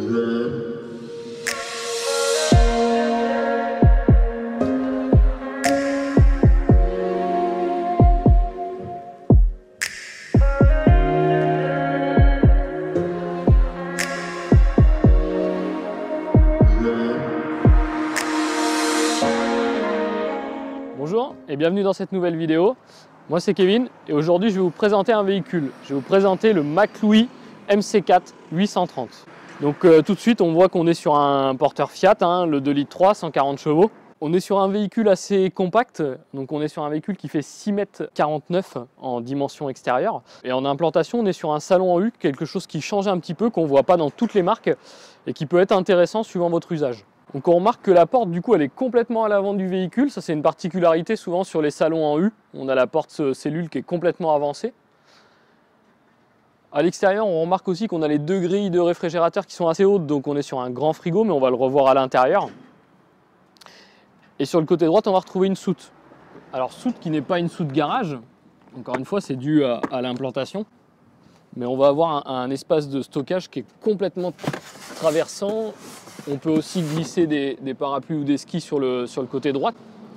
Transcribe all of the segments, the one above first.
Bonjour et bienvenue dans cette nouvelle vidéo. Moi c'est Kevin et aujourd'hui je vais vous présenter un véhicule. Je vais vous présenter le McLouis MC4 830. Donc tout de suite on voit qu'on est sur un porteur Fiat, le 2,3 litres, 140 chevaux. On est sur un véhicule assez compact, donc on est sur un véhicule qui fait 6,49 m en dimension extérieure. Et en implantation on est sur un salon en U, quelque chose qui change un petit peu, qu'on ne voit pas dans toutes les marques et qui peut être intéressant suivant votre usage. Donc on remarque que la porte du coup elle est complètement à l'avant du véhicule, ça c'est une particularité souvent sur les salons en U, on a la porte cellule qui est complètement avancée. À l'extérieur on remarque aussi qu'on a les deux grilles de réfrigérateur qui sont assez hautes, donc on est sur un grand frigo mais on va le revoir à l'intérieur. Et sur le côté droit on va retrouver une soute. Alors soute qui n'est pas une soute garage, encore une fois c'est dû à l'implantation. Mais on va avoir un espace de stockage qui est complètement traversant. On peut aussi glisser des parapluies ou des skis sur le côté droit.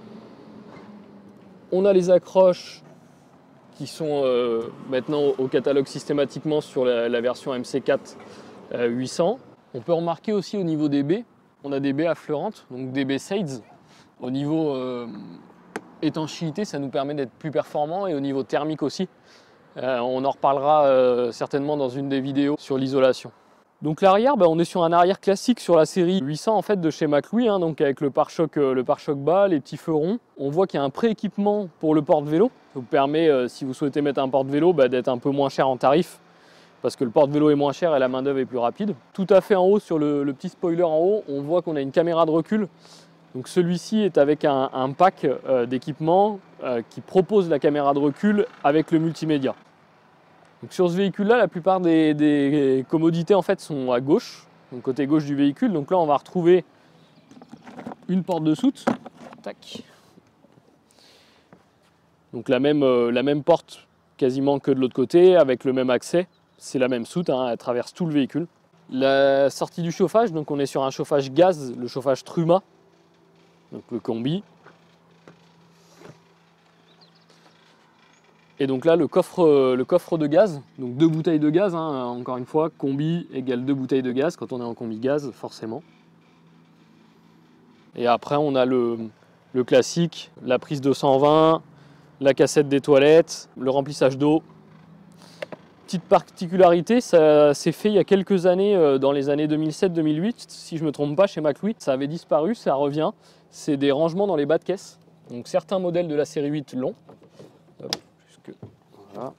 On a les accroches qui sont maintenant au catalogue systématiquement sur la version MC4 800. On peut remarquer aussi au niveau des baies, on a des baies affleurantes, donc des baies Saids. Au niveau étanchéité, ça nous permet d'être plus performant et au niveau thermique aussi. On en reparlera certainement dans une des vidéos sur l'isolation. Donc l'arrière, on est sur un arrière classique sur la série 800 en fait de chez McLouis, donc avec le pare-choc bas, les petits feux ronds. On voit qu'il y a un pré-équipement pour le porte-vélo. Ça vous permet, si vous souhaitez mettre un porte-vélo, d'être un peu moins cher en tarif parce que le porte-vélo est moins cher et la main-d'œuvre est plus rapide. Tout à fait en haut, sur le petit spoiler en haut, on voit qu'on a une caméra de recul. Donc celui-ci est avec un pack d'équipement qui propose la caméra de recul avec le multimédia. Donc sur ce véhicule-là, la plupart des commodités en fait sont à gauche, donc côté gauche du véhicule. Donc là, on va retrouver une porte de soute. Tac. Donc la même porte quasiment que de l'autre côté, avec le même accès. C'est la même soute, elle traverse tout le véhicule. La sortie du chauffage, donc on est sur un chauffage gaz, le chauffage Truma, donc le combi. Et donc là, le coffre de gaz, donc 2 bouteilles de gaz, encore une fois, combi égale 2 bouteilles de gaz, quand on est en combi gaz, forcément. Et après, on a le classique, la prise 220, la cassette des toilettes, le remplissage d'eau. Petite particularité, ça s'est fait il y a quelques années, dans les années 2007-2008, si je ne me trompe pas, chez McLouis. Ça avait disparu, ça revient. C'est des rangements dans les bas de caisse. Donc certains modèles de la série 8 l'ont. Voilà.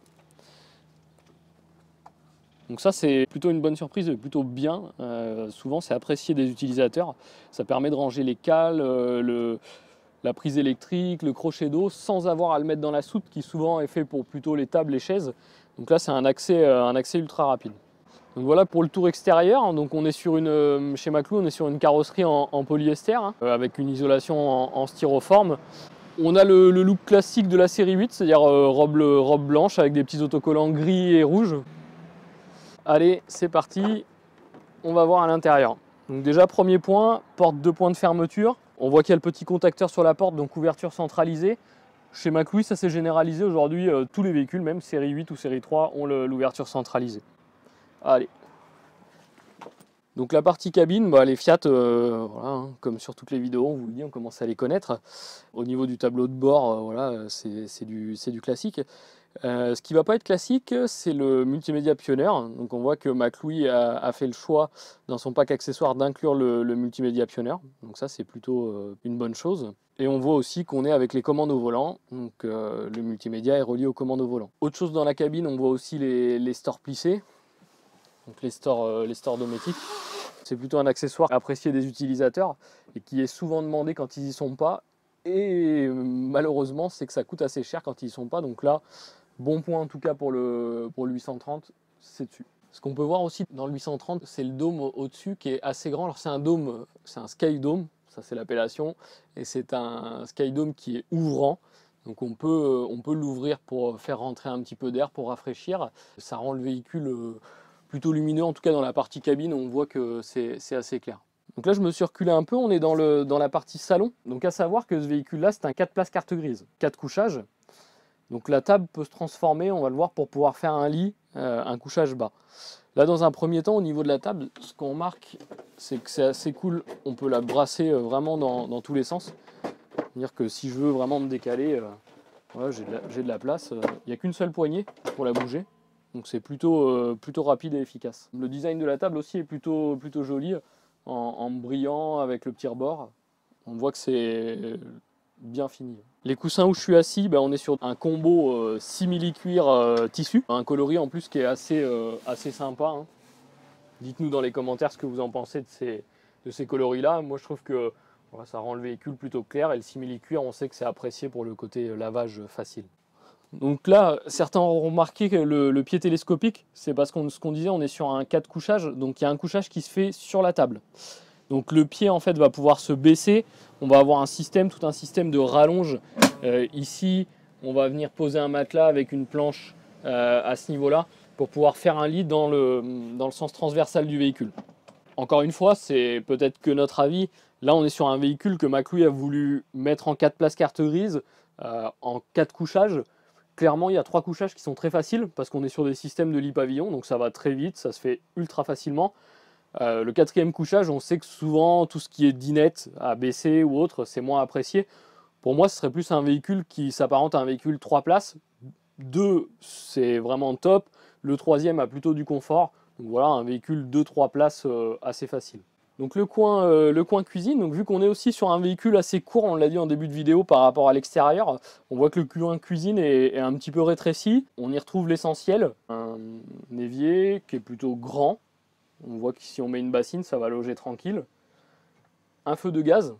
Donc ça c'est plutôt une bonne surprise, plutôt bien. Souvent c'est apprécié des utilisateurs. Ça permet de ranger les cales, la prise électrique, le crochet d'eau sans avoir à le mettre dans la soute qui souvent est fait pour plutôt les tables, les chaises. Donc là c'est un accès ultra rapide. Donc voilà pour le tour extérieur. Donc on est sur chez McLouis on est sur une carrosserie en polyester avec une isolation en styroforme. On a le look classique de la série 8, c'est-à-dire robe blanche avec des petits autocollants gris et rouges. Allez, c'est parti, on va voir à l'intérieur. Donc déjà, premier point, porte 2 points de fermeture. On voit qu'il y a le petit contacteur sur la porte, donc ouverture centralisée. Chez McLouis, ça s'est généralisé aujourd'hui, tous les véhicules, même série 8 ou série 3, ont l'ouverture centralisée. Allez. Donc la partie cabine, les Fiat, voilà, comme sur toutes les vidéos, on vous le dit, on commence à les connaître. Au niveau du tableau de bord, voilà, c'est du classique. Ce qui ne va pas être classique, c'est le multimédia Pioneer. Donc on voit que McLouis a fait le choix dans son pack accessoire d'inclure le multimédia Pioneer. Donc ça c'est plutôt une bonne chose. Et on voit aussi qu'on est avec les commandes au volant. Donc le multimédia est relié aux commandes au volant. Autre chose dans la cabine, on voit aussi les stores plissés. Donc les stores domestiques. C'est plutôt un accessoire apprécié des utilisateurs et qui est souvent demandé quand ils n'y sont pas. Et malheureusement, c'est que ça coûte assez cher quand ils n'y sont pas. Donc là, bon point en tout cas pour le 830, c'est dessus. Ce qu'on peut voir aussi dans le 830, c'est le dôme au-dessus qui est assez grand. Alors c'est un dôme, c'est un sky dome, ça c'est l'appellation. Et c'est un sky dome qui est ouvrant. Donc on peut l'ouvrir pour faire rentrer un petit peu d'air, pour rafraîchir. Ça rend le véhicule plutôt lumineux, en tout cas dans la partie cabine, on voit que c'est assez clair. Donc là, je me suis reculé un peu, on est dans la partie salon. Donc à savoir que ce véhicule-là, c'est un 4 places carte grise, 4 couchages. Donc la table peut se transformer, on va le voir, pour pouvoir faire un lit, un couchage bas. Là, dans un premier temps, au niveau de la table, ce qu'on remarque, c'est que c'est assez cool. On peut la brasser vraiment dans tous les sens. C'est-à-dire que si je veux vraiment me décaler, voilà, j'ai de la place. Il n'y a qu'une seule poignée pour la bouger. Donc c'est plutôt rapide et efficace. Le design de la table aussi est plutôt joli, en brillant avec le petit rebord. On voit que c'est bien fini. Les coussins où je suis assis, on est sur un combo simili-cuir tissu. Un coloris en plus qui est assez sympa. Hein. Dites-nous dans les commentaires ce que vous en pensez de ces coloris-là. Moi je trouve que voilà, ça rend le véhicule plutôt clair et le simili-cuir, on sait que c'est apprécié pour le côté lavage facile. Donc là, certains auront remarqué que le pied télescopique, c'est parce qu'on ce qu'on disait, on est sur un 4 couchages, donc il y a un couchage qui se fait sur la table. Donc le pied en fait va pouvoir se baisser, on va avoir tout un système de rallonge. Ici, on va venir poser un matelas avec une planche à ce niveau-là pour pouvoir faire un lit dans le sens transversal du véhicule. Encore une fois, c'est peut-être que notre avis. Là, on est sur un véhicule que McLuhan a voulu mettre en 4 places carte grise, en 4 couchages. Clairement, il y a 3 couchages qui sont très faciles parce qu'on est sur des systèmes de lit pavillon, donc ça va très vite, ça se fait ultra facilement. Le 4e couchage, on sait que souvent, tout ce qui est dinette, à baisser ou autre, c'est moins apprécié. Pour moi, ce serait plus un véhicule qui s'apparente à un véhicule 3 places. 2, c'est vraiment top. Le 3e a plutôt du confort. Donc voilà, un véhicule 2-3 places assez facile. Donc le coin cuisine, donc vu qu'on est aussi sur un véhicule assez court, on l'a dit en début de vidéo par rapport à l'extérieur, on voit que le coin cuisine est un petit peu rétréci. On y retrouve l'essentiel, un évier qui est plutôt grand. On voit que si on met une bassine, ça va loger tranquille. Un feu de gaz.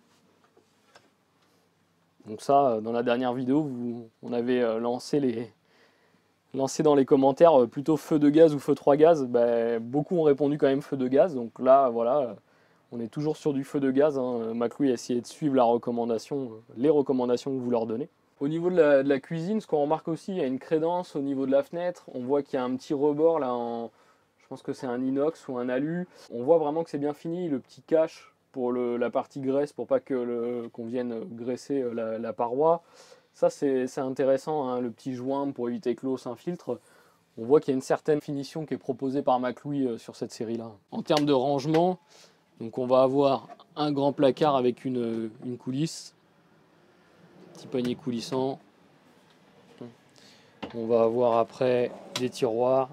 Donc ça, dans la dernière vidéo, on avait lancé dans les commentaires plutôt feu de gaz ou feu 3 gaz. Beaucoup ont répondu quand même feu de gaz. Donc là, voilà, on est toujours sur du feu de gaz. Hein. McLuhan a essayé de suivre les recommandations que vous leur donnez. Au niveau de la cuisine, ce qu'on remarque aussi, il y a une crédence au niveau de la fenêtre. On voit qu'il y a un petit rebord là je pense que c'est un inox ou un alu. On voit vraiment que c'est bien fini, le petit cache pour la partie graisse, pour pas qu'on vienne graisser la paroi. Ça c'est intéressant, hein, le petit joint pour éviter que l'eau s'infiltre. On voit qu'il y a une certaine finition qui est proposée par McLuhan sur cette série-là. En termes de rangement, donc on va avoir un grand placard avec une coulisse, petit panier coulissant. On va avoir après des tiroirs.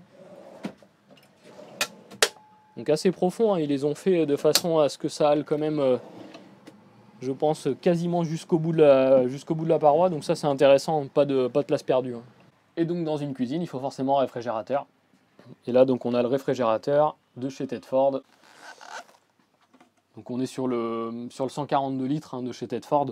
Donc assez profond, hein, ils les ont fait de façon à ce que ça aille quand même, je pense, quasiment jusqu'au bout de la paroi. Donc ça c'est intéressant, pas de place perdue. Hein. Et donc dans une cuisine, il faut forcément un réfrigérateur. Et là donc on a le réfrigérateur de chez Tedford. Donc on est sur le 142 litres hein, de chez Tedford.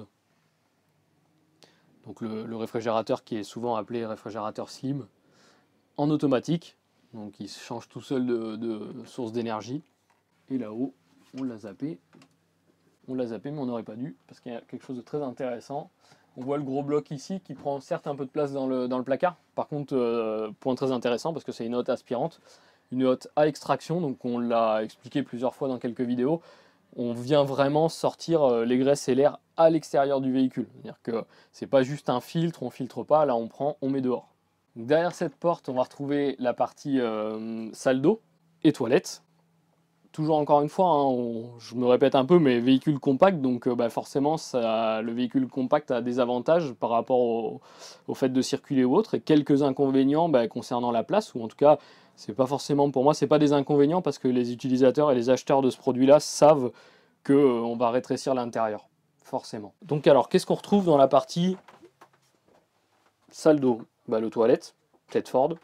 Donc le réfrigérateur qui est souvent appelé réfrigérateur slim, en automatique. Donc il se change tout seul de source d'énergie. Et là-haut, on l'a zappé. On l'a zappé, mais on n'aurait pas dû, parce qu'il y a quelque chose de très intéressant. On voit le gros bloc ici qui prend certes un peu de place dans le placard. Par contre, point très intéressant, parce que c'est une hotte aspirante, une hotte à extraction, donc on l'a expliqué plusieurs fois dans quelques vidéos. On vient vraiment sortir les graisses et l'air à l'extérieur du véhicule. C'est-à-dire que c'est pas juste un filtre, on filtre pas, là on prend, on met dehors. Donc derrière cette porte, on va retrouver la partie salle d'eau et toilettes. Toujours encore une fois, hein, je me répète un peu, mais véhicule compact, donc forcément le véhicule compact a des avantages par rapport au fait de circuler ou autre, et quelques inconvénients concernant la place, ou en tout cas, c'est pas forcément, pour moi, c'est pas des inconvénients parce que les utilisateurs et les acheteurs de ce produit-là savent qu'on va rétrécir l'intérieur, forcément. Donc alors, qu'est-ce qu'on retrouve dans la partie salle d'eau? Le toilette, Tedford.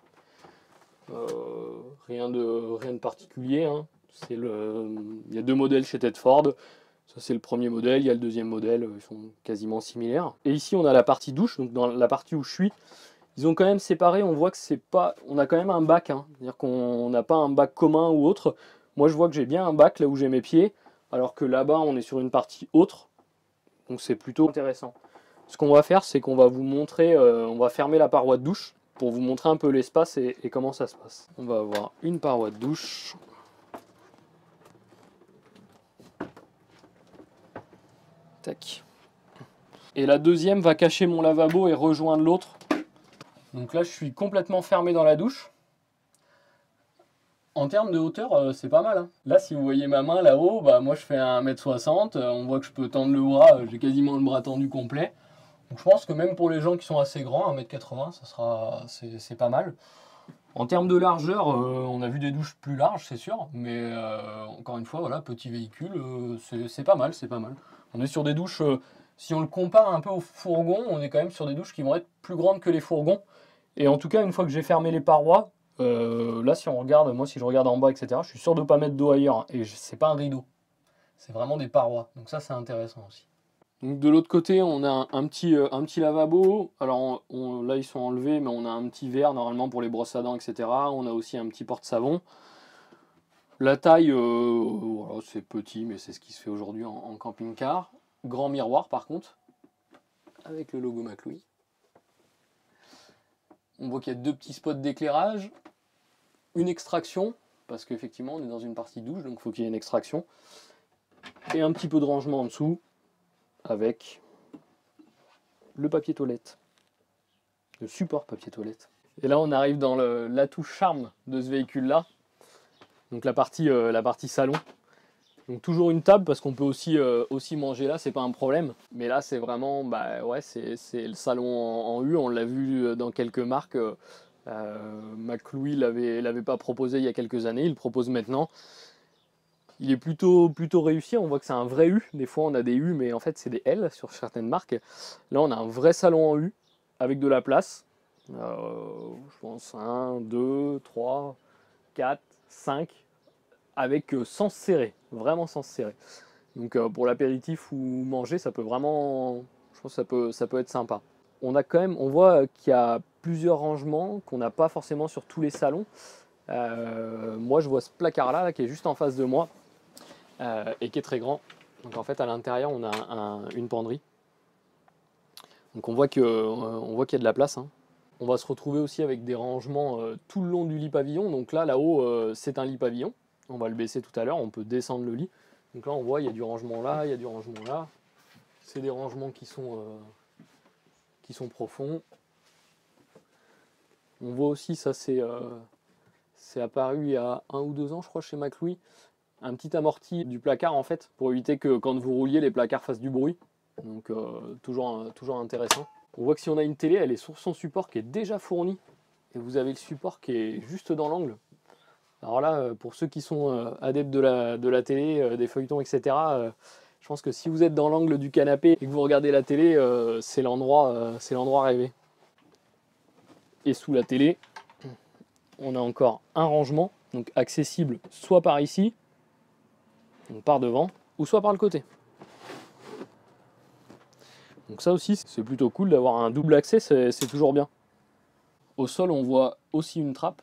Rien de particulier. Hein. Il y a 2 modèles chez Tedford. Ça c'est le premier modèle, il y a le deuxième modèle, ils sont quasiment similaires. Et ici on a la partie douche, donc dans la partie où je suis, ils ont quand même séparé, on voit que c'est pas. On a quand même un bac, hein. C'est-à-dire qu'on n'a pas un bac commun ou autre. Moi je vois que j'ai bien un bac là où j'ai mes pieds, alors que là-bas on est sur une partie autre. Donc c'est plutôt intéressant. Ce qu'on va faire, c'est qu'on va vous montrer, on va fermer la paroi de douche. pour vous montrer un peu l'espace et comment ça se passe. On va avoir une paroi de douche. Tac. Et la deuxième va cacher mon lavabo et rejoindre l'autre. Donc là, je suis complètement fermé dans la douche. En termes de hauteur, c'est pas mal. Hein. Là, si vous voyez ma main là-haut, bah, moi je fais 1m60. On voit que je peux tendre le bras. J'ai quasiment le bras tendu complet. Donc je pense que même pour les gens qui sont assez grands, 1m80, c'est pas mal. En termes de largeur, on a vu des douches plus larges, c'est sûr. Mais encore une fois, voilà, petit véhicule, c'est pas mal, c'est pas mal. On est sur des douches, si on le compare un peu aux fourgons, on est quand même sur des douches qui vont être plus grandes que les fourgons. Et en tout cas, une fois que j'ai fermé les parois, là si on regarde, moi si je regarde en bas, etc., je suis sûr de ne pas mettre d'eau ailleurs. Et c'est pas un rideau, c'est vraiment des parois. Donc ça, c'est intéressant aussi. Donc de l'autre côté, on a un petit lavabo. Alors là, ils sont enlevés, mais on a un petit verre normalement pour les brosses à dents, etc. On a aussi un petit porte-savon. La taille, voilà, c'est petit, mais c'est ce qui se fait aujourd'hui en camping-car. Grand miroir par contre, avec le logo McLouis. On voit qu'il y a 2 petits spots d'éclairage, une extraction, parce qu'effectivement on est dans une partie douche, donc il faut qu'il y ait une extraction. Et un petit peu de rangement en dessous, avec le papier toilette, le support papier toilette. Et là on arrive dans l'atout charme de ce véhicule-là. Donc la partie salon. Donc toujours une table parce qu'on peut aussi manger là, c'est pas un problème. Mais là c'est vraiment, bah ouais, c'est le salon en U. On l'a vu dans quelques marques. McLouis l'avait pas proposé il y a quelques années, il le propose maintenant. Il est plutôt réussi. On voit que c'est un vrai U. Des fois on a des U, mais en fait c'est des L sur certaines marques. Là on a un vrai salon en U avec de la place. Je pense 1, 2, 3, 4, 5. Avec sans se serrer, vraiment sans se serrer. Donc pour l'apéritif ou manger, ça peut vraiment, je pense que ça peut être sympa. On voit qu'il y a plusieurs rangements qu'on n'a pas forcément sur tous les salons. Moi je vois ce placard là qui est juste en face de moi et qui est très grand. Donc en fait à l'intérieur on a une penderie. Donc on voit qu'il y a de la place. Hein. On va se retrouver aussi avec des rangements tout le long du lit pavillon. Donc là-haut c'est un lit pavillon. On va le baisser tout à l'heure, on peut descendre le lit. Donc là on voit il y a du rangement là, il y a du rangement là. C'est des rangements qui sont profonds. On voit aussi, ça c'est apparu il y a 1 ou 2 ans je crois chez McLouis, un petit amorti du placard en fait, pour éviter que quand vous rouliez les placards fassent du bruit. Donc toujours intéressant. On voit que si on a une télé, elle est sur son support qui est déjà fourni. Et vous avez le support qui est juste dans l'angle. Alors là, pour ceux qui sont adeptes de la télé, des feuilletons, etc., je pense que si vous êtes dans l'angle du canapé et que vous regardez la télé, c'est l'endroit rêvé. Et sous la télé, on a encore un rangement, donc accessible soit par ici, donc par devant, ou soit par le côté. Donc ça aussi, c'est plutôt cool d'avoir un double accès, c'est toujours bien. Au sol, on voit aussi une trappe.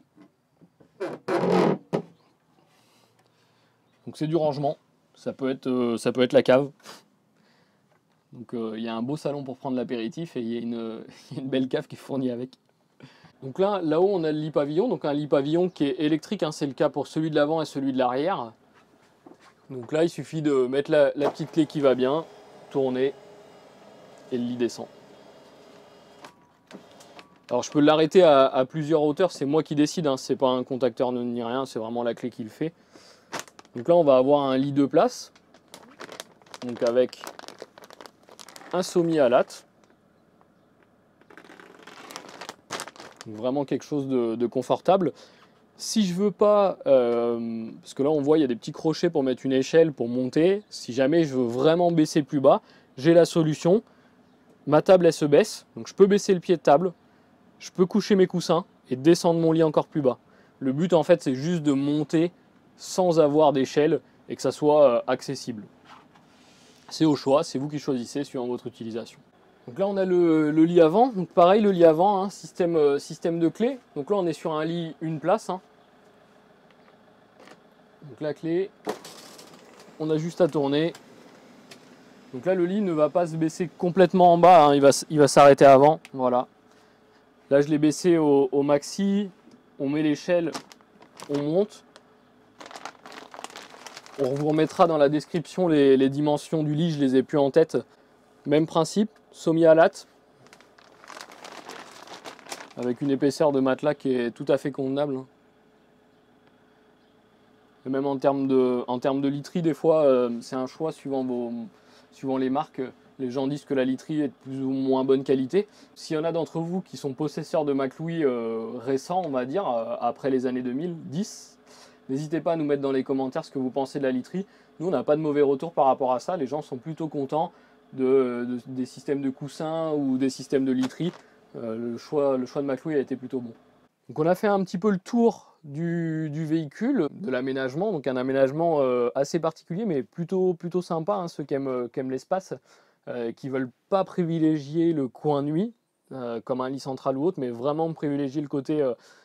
Donc c'est du rangement, ça peut être la cave. Donc il y a un beau salon pour prendre l'apéritif et il y a une belle cave qui est fournie avec. Donc là-haut on a le lit pavillon, donc un lit pavillon qui est électrique, hein, c'est le cas pour celui de l'avant et celui de l'arrière. Donc là il suffit de mettre la petite clé qui va bien, tourner et le lit descend. Alors je peux l'arrêter à plusieurs hauteurs, c'est moi qui décide, hein, c'est pas un contacteur ni rien, c'est vraiment la clé qui le fait. Donc là on va avoir un lit 2 places, donc avec un sommier à latte. Donc vraiment quelque chose de confortable. Si je veux pas, parce que là on voit il y a des petits crochets pour mettre une échelle pour monter, si jamais je veux vraiment baisser plus bas, j'ai la solution. Ma table elle se baisse, donc je peux baisser le pied de table, je peux coucher mes coussins et descendre mon lit encore plus bas. Le but en fait c'est juste de monter sans avoir d'échelle et que ça soit accessible. C'est au choix, c'est vous qui choisissez suivant votre utilisation. Donc là on a le lit avant, donc pareil le lit avant, hein, système de clé. Donc là on est sur un lit une place. Hein. Donc la clé, on a juste à tourner. Donc là le lit ne va pas se baisser complètement en bas, hein, il va s'arrêter avant, voilà. Là, je l'ai baissé au maxi. On met l'échelle, on monte. On vous remettra dans la description les dimensions du lit, je les ai plus en tête. Même principe, semi-alate, avec une épaisseur de matelas qui est tout à fait convenable. Et même en termes de literie, des fois, c'est un choix suivant les marques. Les gens disent que la literie est de plus ou moins bonne qualité. S'il y en a d'entre vous qui sont possesseurs de Maclouis récents, on va dire, après les années 2010, n'hésitez pas à nous mettre dans les commentaires ce que vous pensez de la literie. Nous, on n'a pas de mauvais retour par rapport à ça. Les gens sont plutôt contents des systèmes de coussins ou des systèmes de literie. Le choix de Maclouis a été plutôt bon. Donc on a fait un petit peu le tour du véhicule, de l'aménagement. Donc un aménagement assez particulier, mais plutôt sympa, hein, ceux qui aiment l'espace, qui ne veulent pas privilégier le coin nuit, comme un lit central ou autre, mais vraiment privilégier le côté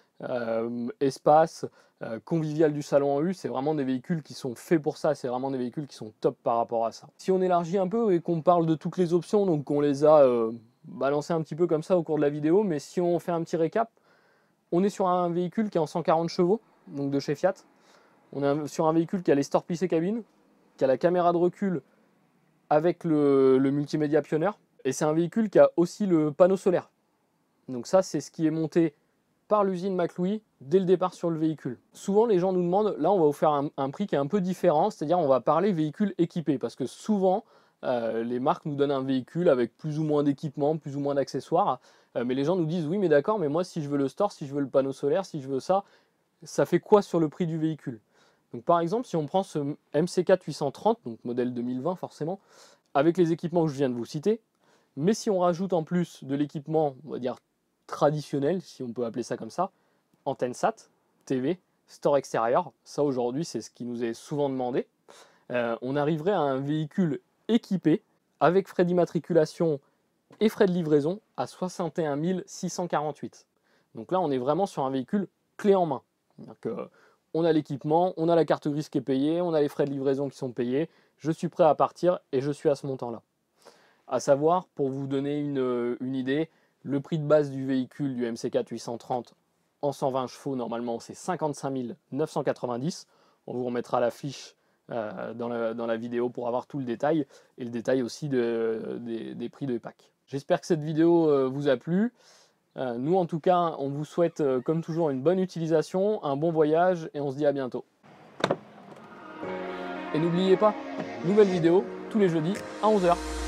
espace, convivial du salon en U. C'est vraiment des véhicules qui sont faits pour ça, c'est vraiment des véhicules qui sont top par rapport à ça. Si on élargit un peu et qu'on parle de toutes les options, donc on les a balancées un petit peu comme ça au cours de la vidéo, mais si on fait un petit récap, on est sur un véhicule qui est en 140 chevaux, donc de chez Fiat. On est sur un véhicule qui a les stores plissés cabine, qui a la caméra de recul avec le multimédia Pioneer, et c'est un véhicule qui a aussi le panneau solaire. Donc ça, c'est ce qui est monté par l'usine Maclouis dès le départ sur le véhicule. Souvent, les gens nous demandent, là, on va vous faire un prix qui est un peu différent, c'est-à-dire on va parler véhicule équipé, parce que souvent, les marques nous donnent un véhicule avec plus ou moins d'équipement, plus ou moins d'accessoires, mais les gens nous disent, oui, mais d'accord, mais moi, si je veux le store, si je veux le panneau solaire, si je veux ça, ça fait quoi sur le prix du véhicule? Donc par exemple, si on prend ce MC4 830, donc modèle 2020 forcément, avec les équipements que je viens de vous citer, mais si on rajoute en plus de l'équipement, on va dire traditionnel, si on peut appeler ça comme ça, antenne SAT, TV, store extérieur, ça aujourd'hui c'est ce qui nous est souvent demandé, on arriverait à un véhicule équipé avec frais d'immatriculation et frais de livraison à 61 648. Donc là on est vraiment sur un véhicule clé en main. On a l'équipement, on a la carte grise qui est payée, on a les frais de livraison qui sont payés, je suis prêt à partir et je suis à ce montant-là. À savoir, pour vous donner une idée, le prix de base du véhicule du MC4 830 en 120 chevaux, normalement, c'est 55 990. On vous remettra la fiche dans la vidéo pour avoir tout le détail, et le détail aussi des prix de pack. J'espère que cette vidéo vous a plu. Nous, en tout cas, on vous souhaite, comme toujours, une bonne utilisation, un bon voyage, et on se dit à bientôt. Et n'oubliez pas, nouvelle vidéo tous les jeudis à 11 h.